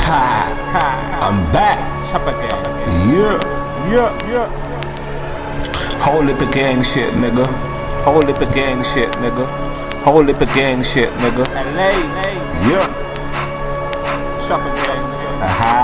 I'm back. Yeah. Whole heap of gang shit, nigga. Whole heap of gang shit, nigga. Whole heap of gang shit, nigga. LA. Yeah. Shopping gang, nigga.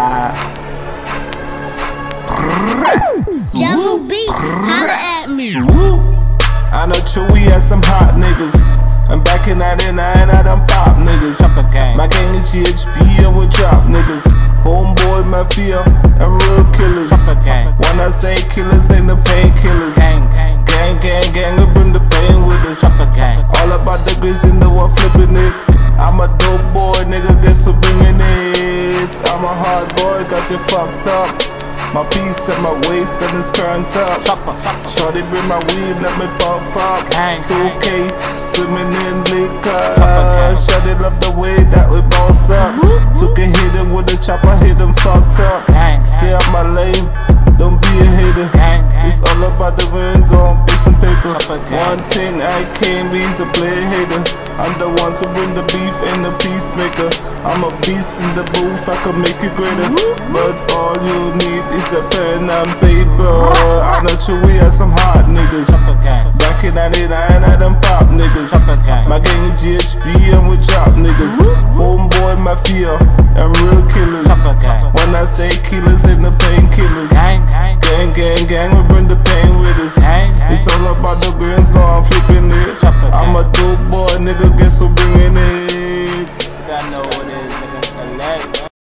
Jungle Beats, holla at me. I know Chewy has some hot niggas. I'm back in 99, I done pop niggas. My gang is GHB and we drop niggas. Homeboy Mafia and real killers. When I say killers, ain't the painkillers. Gang, we bring the pain with us. All about the grits and the one flipping it. I'm a dope boy, nigga, guess who bringing it? I'm a hard boy, got you fucked up. My piece at my waist and it's current up. Shorty bring my weed, let me puff up. 2K, swimming in liquor. Shorty love the way that we boss up. Took a hit him with a chopper, hit him fucked up. Stay out my lane, don't be a hater. It's all about the wind, don't pick some paper. One thing I can't be is a player hater. I'm the one to bring the beef and the peacemaker. I'm a beast in the booth, I can make it greater. But all you need is a pen and paper. I know Chewy has some hot niggas. Back in 99, I done pop niggas. My gang is GHB and we drop niggas. Homeboy Mafia and real killers. When I say killers, ain't the painkillers. Gang, we bring the pain with us. It's all about the grins, so I'm flipping it. I'm a dope boy, nigga, guess who bringing it? I know what it is, nigga. LA.